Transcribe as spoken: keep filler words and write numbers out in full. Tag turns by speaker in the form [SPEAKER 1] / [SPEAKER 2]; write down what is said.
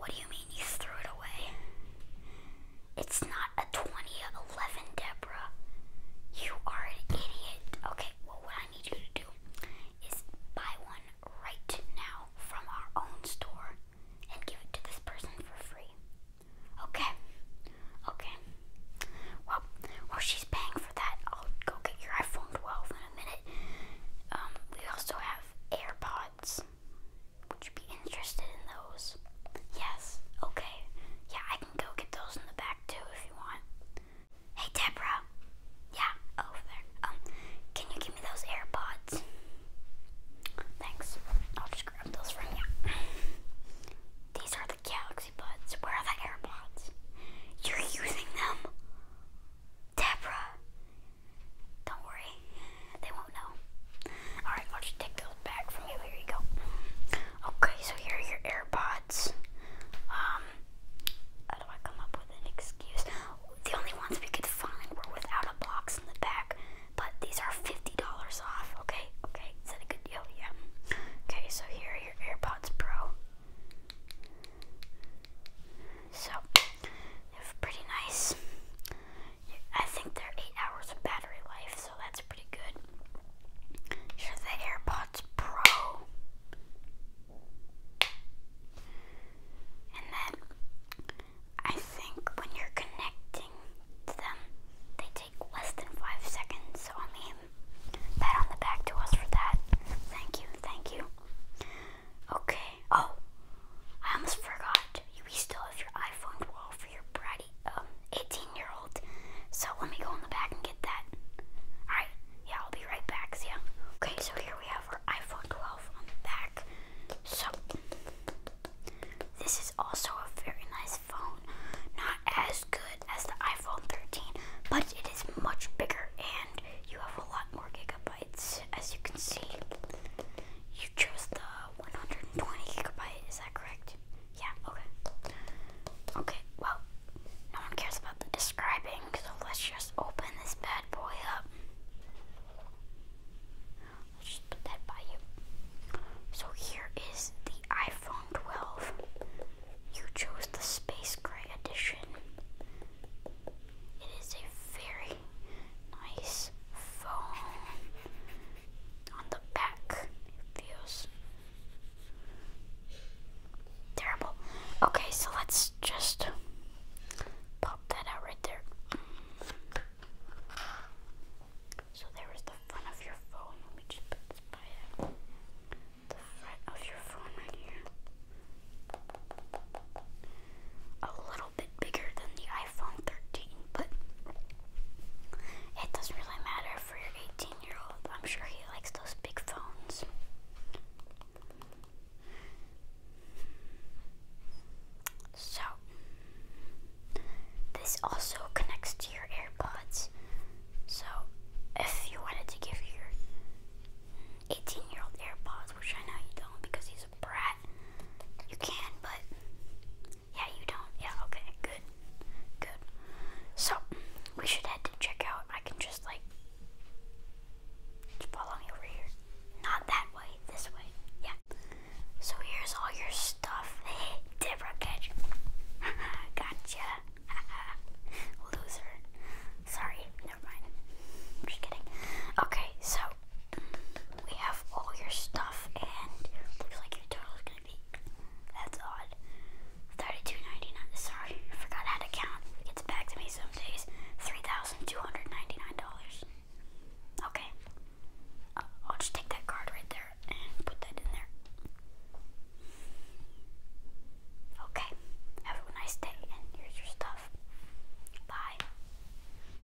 [SPEAKER 1] What do you mean you threw it away? It's not a twenty eleven, Deborah. You are an idiot. Okay, well, what I need you to do is buy one right now from our own store and give it to this person for free. Okay? Okay. Well, while she's paying for that, I'll go get your iPhone twelve in a minute. Um, we also have AirPods. Would you be interested in those? Yes. Okay. Yeah, I can go get those in the back too if you want. Hey, Deborah. Yeah, over there. Um, can you give me those AirPods? Thanks. I'll just grab those from you. These are the Galaxy Buds. Where are the AirPods? You're using them? Deborah. Don't worry. They won't know. Alright, I'll just take those back from you. Here you go. Okay, so here are your AirPods. Um, how do I come up with an excuse? The only ones we could find were without a box in the back, but these are fifty dollars off. Okay, okay, is that a good deal? Yeah. Okay, so here are your AirPods Pro. So, they're pretty nice. I think they're eight hours of battery life, so that's pretty good. Here are the AirPods Pro. And then, I think when you're connecting to them, they take less than five seconds. So, I mean, pat on the back to us for that. Thank you, thank you. Okay. Oh, I almost forgot. We still have your iPhone twelve for your bratty um, eighteen-year-old. So let me go in the back and get that. Alright, yeah, I'll be right back. See ya. Okay, so here we have our iPhone twelve on the back. So, this is also a very nice phone. Not as good as the iPhone thirteen, but it is much bigger and you have a lot more gigabytes. As you can see, you chose the one hundred twenty gigabyte, is that correct? Yeah, okay. Okay, well, no one cares about the describing, so let's just open this bad boy up. Let's just put that by you. So here is the iPhone twelve. You chose the Space Gray edition. It is a very nice phone. On the back, it feels terrible. Okay, so let's just pop that out right there. So there is the front of your phone. Let me just put this by it. The front of your phone right here. A little bit bigger than the iPhone thirteen, but it doesn't really matter for your eighteen-year-old. I'm sure he likes those big phones. So, this also